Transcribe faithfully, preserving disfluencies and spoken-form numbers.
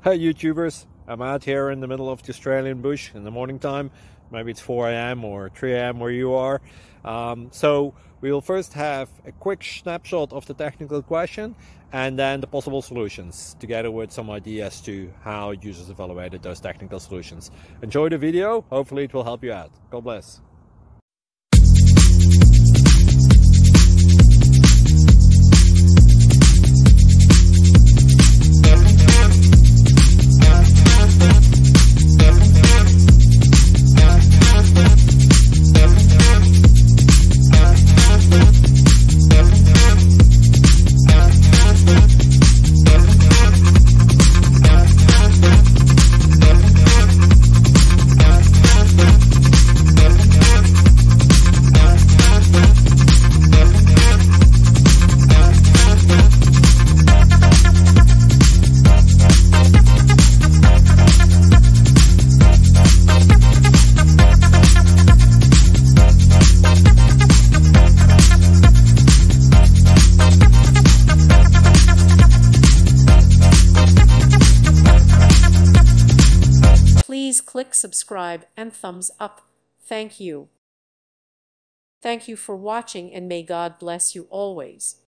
Hey YouTubers, I'm out here in the middle of the Australian bush in the morning time. Maybe it's four A M or three A M where you are. Um, so we will first have a quick snapshot of the technical question and then the possible solutions, together with some ideas to how users evaluated those technical solutions. Enjoy the video, hopefully it will help you out. God bless. Please click subscribe and thumbs up. Thank you. Thank you for watching, and may God bless you always.